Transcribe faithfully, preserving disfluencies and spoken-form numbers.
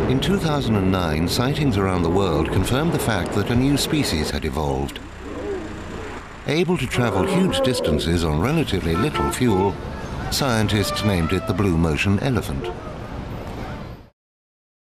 In two thousand nine, sightings around the world confirmed the fact that a new species had evolved. Able to travel huge distances on relatively little fuel, scientists named it the blue motion elephant.